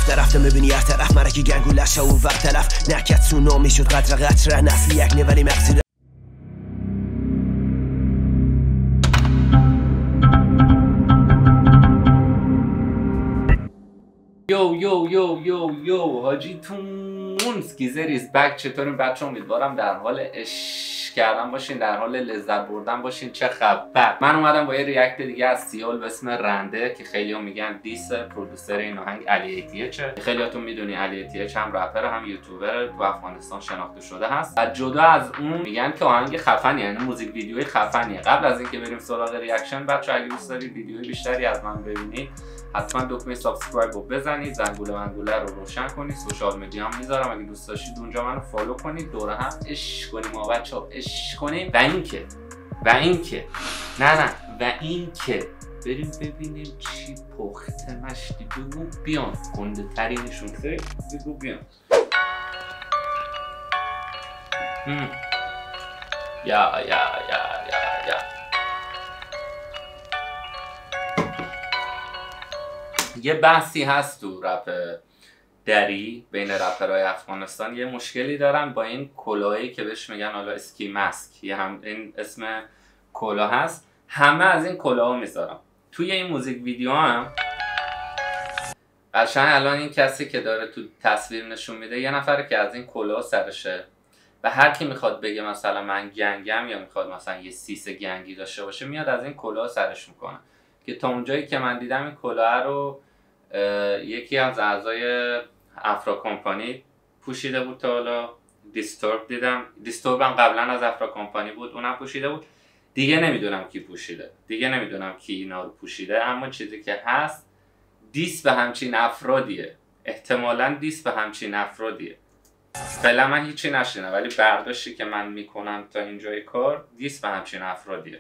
رفته میبینی هر طرف مرکی گنگولش و وقت تلف نکت سونامی شد قطره نسلی یک نوری مقصد یو حاجی تونسکی زریز بک. چطورین بچه؟ امیدوارم در حال عشق کردن باشین، در حال لذت بردن باشین. چه خبر؟ من اومدم با یه ریاکت دیگه از سیول به اسم رنده که خیلی هم میگن دیس پرودوسر این آهنگ علی ATH. خیلیاتون میدونی علی ATH هم رپر هم یوتیوبر تو افغانستان شناخته شده هست. و جدا از اون میگن که آهنگ خفنیه، یعنی موزیک ویدیوی خفنیه. قبل از اینکه بریم سراغ ریاکشن بچه‌ها، اگه دوست دارید ویدیوی بیشتری از من ببینید حتما دکمه سابسکرایب رو بزنید، زنگوله رو روشن کنید. سوشال مدیا هم میذارم، اگه دوست داشتید اونجا منو فالو کنید، دور هم عشق کنیم ما بچه‌ها، عشق کنیم. و اینکه بریم ببینیم چی پخته مشتی. بگو بیان گنده ترینشون بگو بیان. یا یه بحثی هست تو رپ دری بین رپرهای افغانستان. یه مشکلی دارن با این کلاهی که بهش میگن حالا اسکی ماسک، یه هم این اسم کلاه هست. همه از این کلاهو میذارم توی این موزیک ویدیو هم. قشنگ الان این کسی که داره تو تصویر نشون میده یه نفره که از این کلاه سرشه و هر کی میخواد بگه مثلا من گنگم یا میخواد مثلا یه سیس گنگی داشته باشه میاد از این کلاه سرش میکنه. که تا اونجایی که من دیدم این کلاه رو یکی از اعضای افرا کمپانی پوشیده بود. تا حالا دیستورب دیدم، دیستورب هم قبلا از افرا کمپانی بود، اونم پوشیده بود. دیگه نمیدونم کی پوشیده، دیگه نمیدونم کی اینا رو پوشیده. اما چیزی که هست دیس به همچین افرادیه، احتمالاً دیس به همچین افرادیه. فعلا من هیچی نشینم ولی برداشتی که من میکنم تا اینجای کار دیس به همچین افرادیه.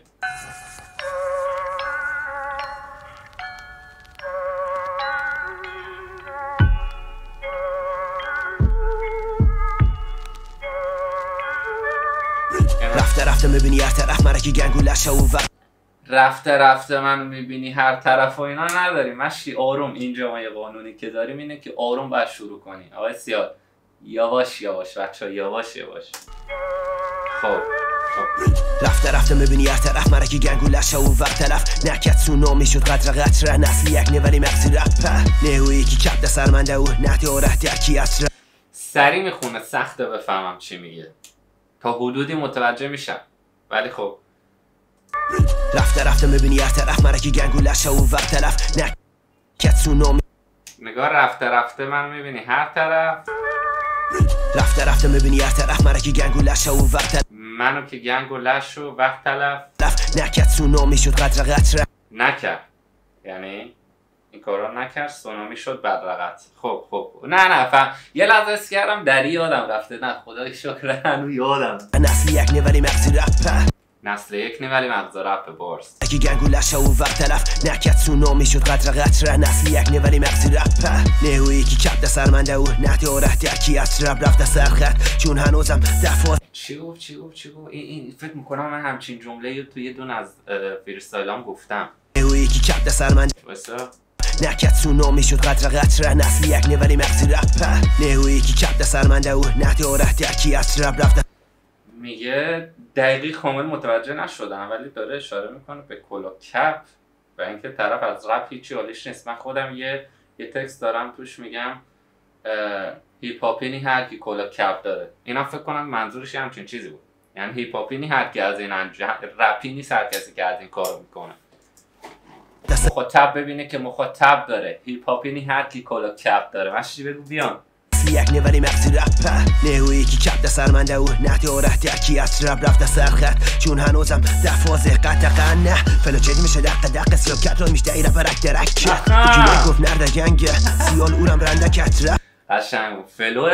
رفته میبینی هر طرف مرکی گنگولش و رفته من میبینی هر طرف و اینا نداریم. مشتی آروم. اینجا ما یه قانونی که داریم اینه که آروم باید شروع کنی. آقای سیاد یواش بچه ها، یواش. خب رفته میبینی هر طرف مرکی گنگولش و وقت تلف نکت سونامی شد قطره نسلی یک نوری مقصد رپ نهویی که کپ سرمنده و نهدی آرهده کی اصر سری میخونه، سخته بفهمم چی میگه. تا حدودی متوجه میشم ولی خب رفته میبینی هر طرف مرکی گنگولش و وقت تلف نکت سونامی نگاه رفته من میبینی هر طرف. رفته میبینی هر طرف مرکی گنگولش و وقت تلف منو که گنگولش و وقت تلف نکت سونامی شد قطره نکرد، یعنی این کارا نکرد، سونامی شد بدرقت. خب نه فهم. یه لحظه اس کردم دری یادم رفته. نه خدای شکر هنو یادم. نسل یک نوری مقصد رپ، نسل یک نوری مغز رپ بارس اگه گنگولش و وقت تلف نکت سونامی شد قطره نسل یک نوری مقصد رپ نهویی که کپ سرمنده و نهدی آرهده کی اصر رفته سرخط چون هنوزم دفعات چی گفت این فکر میکنم من همچین جمله رو توی یه دون از فریستایلام گفتم. نهویی که کپ سرمنده نکت سونامی شد قطره نسل یک نوری مقصد رپ نهویی که کپ سرمنده و نهدی آرهده کی اصر رفته. میگه دقیقی کامل متوجه نشدم ولی داره اشاره میکنه به کلا کپ و اینکه طرف از رپ هیچی حالش نیست. من خودم یه تکست دارم توش میگم هیپ هاپینی هر کی کلا کپ داره. اینا فکر کنم منظورش همچین چیزی بود، یعنی هیپ هاپینی هر کی از این رپی نیست هر کسی که از این کارو میکنه. مخاطب ببینه که مخاطب داره. هیپ هاپینی هر کی کلا کپ داره. ماشی بگو بیان یک نوری مقصد رپ نهویی که کپ سرمنده و نهدی آرهده کی اصر رفته سرخط چون هنوزم دفازه قطقه نه فلو جدی میشه دق سیاب کت رو میشته ای رپ رک که گفت نرده گنگه سیال اورم رنده کت رپ قشنگ فلو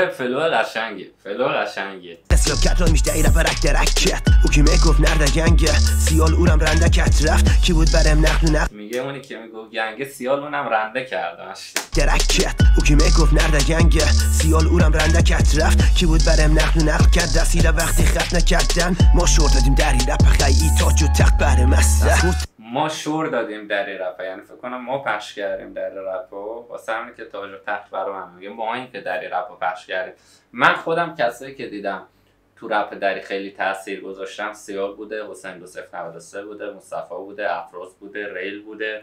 قشنگه سیاب کت رو میشته ای رپ رک او که میگفت نرده گنگه سیال اورم رنده کت رفت کی بود برم نقل میگه اونی که میگفت گنگه سیال اونم رنده کرده درکت او که میگفت نرده گنگه سیال اورم رنده کت رفت کی بود برم نقل کرد رسیده وقتی خط نکردن ما شور دادیم دری رپ خیلی تاج و تخت برم است ما شور دادیم در رپ، یعنی فکر کنم ما پخش کردیم در رپ و واسه همین که تاج و تخت برای من میگه ما این که در رپ پخش کردیم. من خودم کسایی که دیدم تو رپ دری خیلی تاثیر گذاشتم سیال بوده، حسین 2093 بوده، مصطفی بوده، افروز بوده، ریل بوده،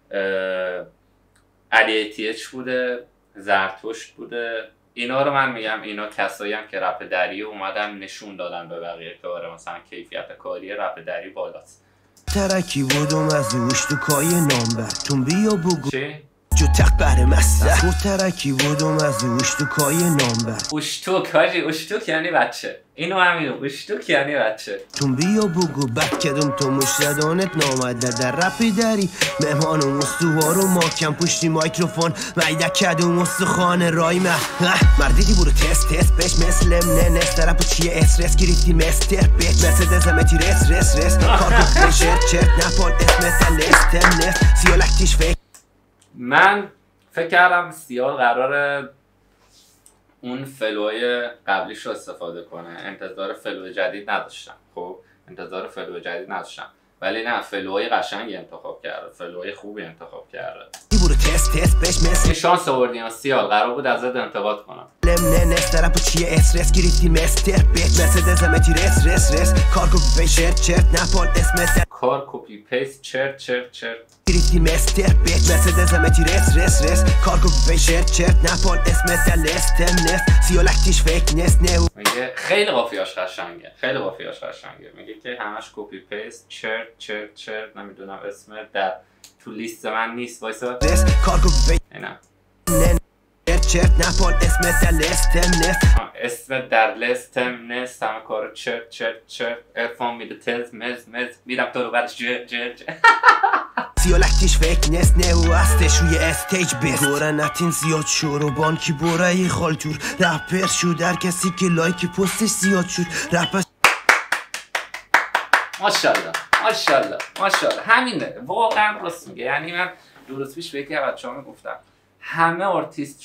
علی ایتیچ بوده، زرتشت بوده. اینا رو من میگم اینا کسایی هم که رپ دری اومدن نشون دادن به بقیه که آره مثلا کیفیت کاری رپ دری بالاست. ترکی بودم از اوشتوکای نامبر تون بیا بگو چی؟ جو تق بره مسته خود ترکی بودم از اوشتوکای نامبر اوشتوک حاجی، اوشتوک یعنی بچه، اینو همین اوشتوک یعنی بچه. تون بیا بگو بد کدوم تو مشردانت نامده در رپی داری مهمان و مستوار و ماکم پشتی میکروفون میده کدوم مستخانه رای مردیدی برو تست بش مثل نه رپ چیه اسرس گریفتی مستر بیت مثل دزمتی رس کار کن چرت نپال اسمت لستم سیالکتیش فکر. من فکر کردم سیال قراره اون فلوی قبلیش رو استفاده کنه، انتظار فلو جدید نداشتم. خب انتظار فلو جدید نداشتم، ولی نه فلوی قشنگی انتخاب کرده، فلوی خوبی انتخاب کرده. برو تست بش مثل این شانس آوردیم سیال، قرار بود ازت انتقاد کنم. نه رپ چیه اسرس گریفتی مستر بیت مثل دزمتی رس کار کپی پیست چرت نپال اسمت کار کپی پیست چرت گریفتی مستر بیت مثل دزمتی رس کار کپی پیست چرت نپال اسمت لستم سیالکتیش فیک نو میگه خیلی قافیه‌اش قشنگه، میگه که همش کپی پیست چرت نمیدونم اسمت در تو لیست من نیست وایسا کار کپی اینا چرت نپال اسمت لستم اسمت در لستم نست همه کارو چرت ارفان میده تز مز میرم تو رو برش جر سیالکتیش فیک نو هستش روی استیج بیست گوره نتین زیاد شور و بانکی بوره ای خالتور رپر شو در کسی که لایکی پستش زیاد شد رپر ماشالله همینه واقعا راست میگه. یعنی من دو روز پیش به یکی از بچه‌ها میگفتم همه آرتیست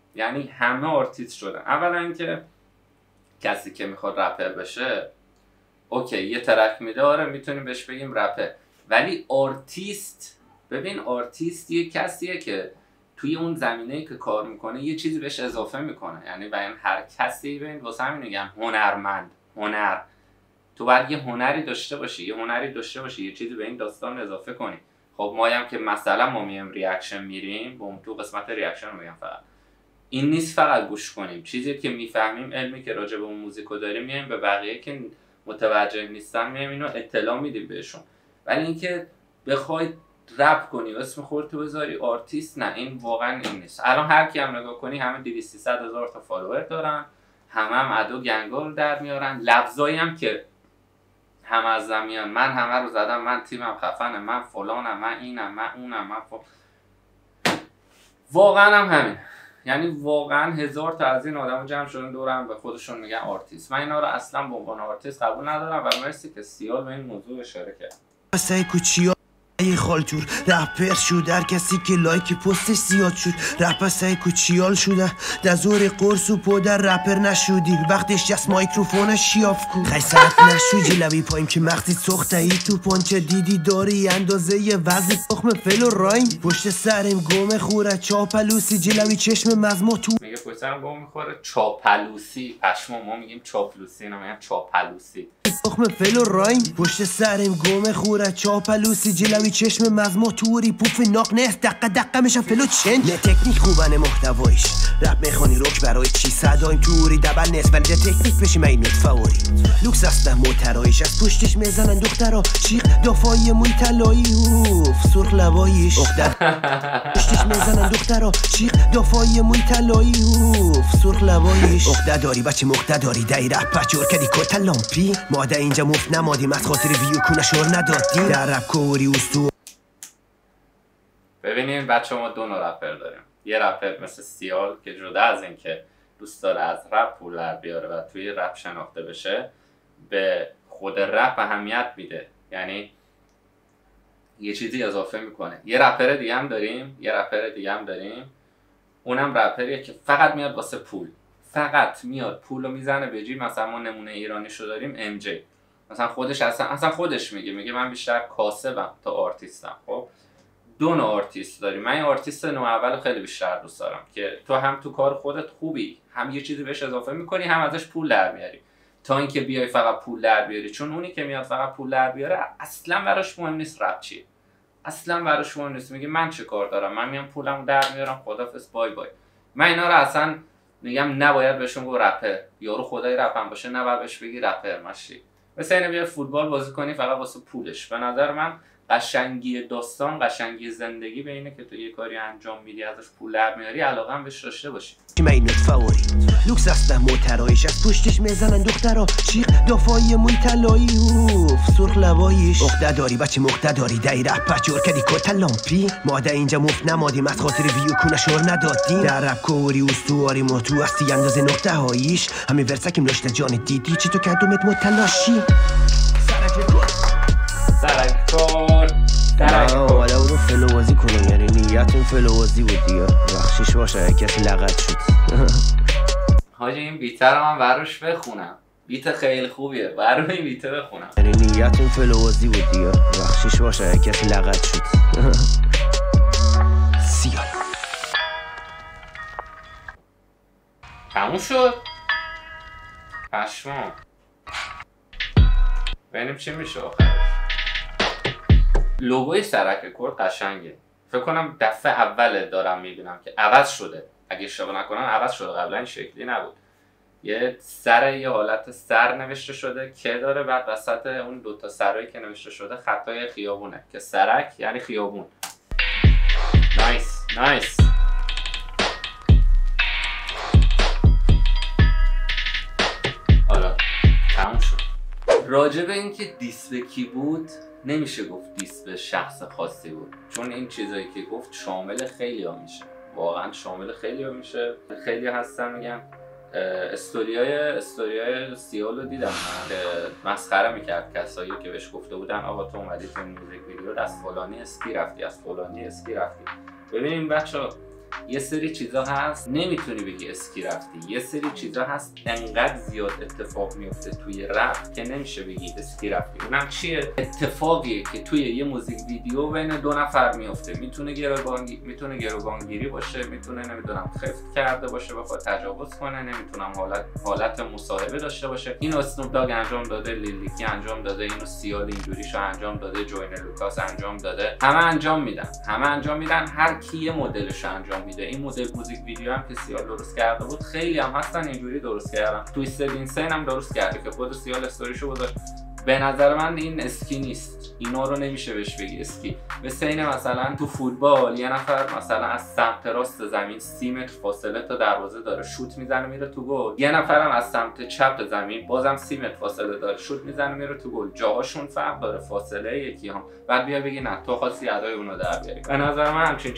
شدن. اولا اینکه کسی که میخواد رپر بشه اوکی یه ترک میده آره میتونیم بهش بگیم رپر، ولی آرتیست، ببین آرتیست یه کسیه که توی اون زمینه‌ای که کار میکنه یه چیزی بهش اضافه میکنه. یعنی بیان هر کسی ببین واسه همین میگم هنرمند، تو باید یه هنری داشته باشی، یه چیزی به این داستان اضافه کنی. خب ما هم که مثلا ما میایم ریاکشن میریم، بوم تو قسمت ریاکشن رو میگم فقط این نیست فقط گوش کنیم، چیزی که میفهمیم علمی که راجع به اون موزیکو داریم میایم به بقیه که متوجه نیستن میایم اینو اطلاع میدیم بهشون. ولی اینکه بخوای رپ کنی و اسم خودتو بذاری آرتیست، نه این واقعا این نیست. الان هر کی هم نگاه کنی همه 200-300 هزار تا فالوور دارن، هم ادو گنگال در میارن، لفظایی هم که هم از زمیان من همه رو زدم، من تیمم خفنه، من فلانم، من اینم، من اونم، واقعا هم همین. یعنی واقعا هزار تا از این آدمو جمع شدن دورم به خودشون میگن آرتیست. من اینا رو اصلا به عنوان آرتیست قبول ندارم و مرسی که سیال به این موضوع اشاره کرد. ای خالتور رپر شو در کسی که لایک پستش زیاد شد رپ سعی کوچیال شده در زور قرص و پودر رپر نشودی وقتش جست مایکروفونش شیاف کن خیصت نشو جلوی پایم که مغزی سخته ای تو پانچه دیدی داری اندازه یه وزی تخم فل و رایم پشت سرم گم خوره چاپلوسی جلوی چشم مزما تو میگه پشت سرم گم میخوره چاپلوسی، پشما ما میگیم چاپلوسی اینا میگن چاپلوسی تخم فل و رایم پشت سرم گم خوره چاپلوسی جلوی چشم مزما توری پوف ناق نست دقه میشم فلو چند نه تکنیک خوبنه محتوایش رپ میخوانی روک برای چی صدایم توری دبل نست ولی تکنیک بشی من فوری لوکس هستم موترایش از پشتش میزنن دخترا چیق دافای موی تلایی اوف سرخ لبایش پشتش میزنن دخترا چیق دافای موی تلایی اوف سرخ لبایش اخته داری بچه مخته داری دایی رپ پچور کدی کتا لامپی ماده اینجا مفت نمادیم از خاطر ویو کنشور ندادیم در رپ کوری استو. ببینیم بچه ما دو نوع رپر داریم، یه رپر مثل سیال که جدا از این که دوست داره از رپ پول در بیاره و توی رپ شناخته بشه به خود رپ اهمیت میده، یعنی یه چیزی اضافه میکنه. یه رپر دیگه هم داریم اونم رپریه که فقط میاد واسه پول، فقط میاد پول رو میزنه به جیب. مثلا ما نمونه ایرانیشو داریم ام جی، مثلا خودش اصلا خودش میگه من بیشتر کاسبم تا آرتیستم. خب دو نوع آرتیست داری. من این آرتیست نوآول خیلی بیشتر دوست دارم که تو هم تو کار خودت خوبی، هم یه چیزی بهش اضافه میکنی، هم ازش پول در میاری، تا اینکه بیای فقط پول در بیاری. چون اونی که میاد فقط پول در بیاره اصلا براش مهم نیست رپ چیه، اصلا براش مهم نیست. میگه من چه کار دارم، من میام پولمو در میارم، خدافظ بای بای. من اینا رو اصلا میگم نباید بهشون گفت رپر. یارو خدای رپم باشه نباید بهش بگی رپر. ماشی مثلا اینو بیا فوتبال بازی کنی فقط واسه پولش. به نظر من قشنگی داستان، قشنگی زندگی به اینه که تو یه کاری انجام میدی ازش پول در میاری، علاقه هم بهش داشته باشی. مینت فاوریت لوکس هستم موترایش از پشتش میزنن دخترا چیق دافایی موی طلایی اوف سرخ لباییش اخته داری بچه مخته داری دایی رپ پچور کدی کتا لامپی ماده اینجا مفت نمادیم از خاطر ویو کونه شور ندادیم در رپ کوری استواری ما تو هستی اندازه نقطه هاییش همین ورسکیم داشته جان دیدی چی تو کدومت متلاشی سرکار حالا برو فلوازی کنم، یعنی نیتون فلوازی بود دیگه. بخشش باشه کسی لغت شد. حاجی این بیته رو من براش بخونم، بیت خیلی خوبیه، برای این بیته بخونم. یعنی نیتون فلوازی بود دیگه. بخشش باشه کسی لغت شد. سیال تموم شد. پشمام ببینیم چی میشه آخرش. لوگوی سرک رکورد قشنگه. فکر کنم دفعه اوله دارم میبینم که عوض شده. اگه اشتباه نکنم عوض شده، قبلا این شکلی نبود. یه حالت سر نوشته شده که داره، بعد وسط اون دوتا سرایی که نوشته شده خطای خیابونه که سرک یعنی خیابون. نایس. حالا تموم شد. راجع به اینکه دیس به کی بود نمیشه گفت دیس به شخص خاصی بود، چون این چیزایی که گفت شامل خیلی ها میشه، واقعا شامل خیلی ها میشه. خیلی هستن میگن استوریای سیال رو دیدم که مسخره میکرد کسایی که بهش گفته بودن آقا تو اومدی تو موزیک ویدیو از فلانی اسکی رفتی، از فلانی اسکی رفتی. ببینیم بچه‌ها یه سری چیزا هست نمیتونی بگی اسکی رفتی، یه سری چیزا هست انقدر زیاد اتفاق میفته توی رپ که نمیشه بگی اسکی رفتی. اونم چیه؟ اتفاقیه که توی یه موزیک ویدیو بین دو نفر میفته. میتونه گروگانگیری باشه، میتونه نمیدونم خفت کرده باشه بخواد تجاوز کنه، نمیتونم حالت مصاحبه داشته باشه. اینو اسنوپ داگ انجام داده، لیلیکی انجام داده، اینو سیال اینجوریشو انجام داده، جوین لوکاس انجام داده. همه انجام میدن، هر کی یه مدلشو انجام میده. این مدل موزیک ویدیو هم که سیال درست کرده بود خیلی هم هستن اینجوری درست کردن. تویستد اینسین هم درست کرده که خود سیال استوریشو گذاشت. به نظر من این اسکی نیست، اینا رو نمیشه بهش بگی اسکی. مثل اینه مثلا تو فوتبال یه نفر مثلا از سمت راست زمین 30 متر فاصله تا دروازه داره شوت میزنه میره تو گل، یه نفرم از سمت چپ زمین بازم 30 متر فاصله داره شوت میزنه میره تو گل. جاهاشون فرق داره، فاصله یکی هم. بعد بیا بگی نه تو خاصی ادای اونو در بیاری. به نظر من همچین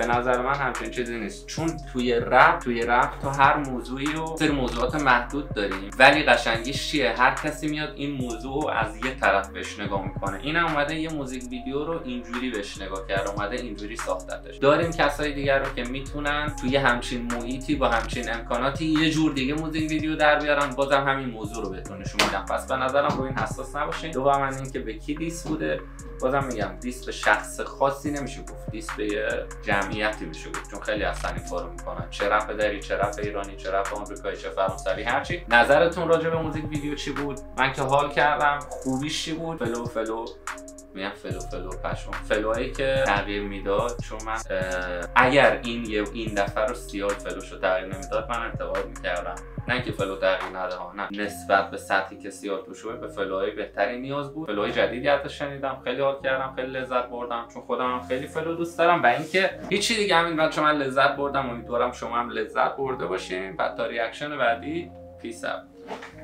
چیزی نیست. چون توی رپ تو هر موضوعی و سری موضوعات محدود داریم، ولی قشنگیش چیه؟ هر کسی میاد این موضوع از یه طرف بهش نگاه میکنه. اینم اومده یه موزیک ویدیو رو اینجوری بهش نگاه کرده، اومده اینجوری ساختتش. داریم کسای دیگر رو که میتونن توی همچین محیطی با همچین امکاناتی یه جور دیگه موزیک ویدیو در بیارن، بازم همین موضوع رو بهتون نشون میدم. پس به نظرم رو این حساس نباشین. دوم اینکه به کی دیس بوده، بازم میگم دیس به شخص خاصی نمیشه گفت، دیس به یه جمعیتی میشه گفت، چون خیلی هستن این کارو میکنن. چه رپ داری، چه رپ ایرانی، چه رپ آمریکایی، چه فرانسوی، هر چی. نظرتون راجع به موزیک ویدیو چی بود؟ من که حال کردم. خوبیش چی بود؟ فلو میگم فلو پشمام، فلوهایی که تغییر میداد. چون من اگر این دفعه رو سیال فلوشو تغییر نمیداد من انتقاد میکردم، نه اینکه فلو تغییر نده ها، نه، نسبت به سطحی که سیال توش بود به فلوهای بهتری نیاز بود. فلوهای جدیدی ازش شنیدم، خیلی حال کردم، خیلی لذت بردم، چون خودم هم خیلی فلو دوست دارم. و اینکه هیچی دیگه، همین بچه‌ها من لذت بردم، امیدوارم شما هم لذت برده باشین. بعد تا ریاکشن بعدی پیس اپ.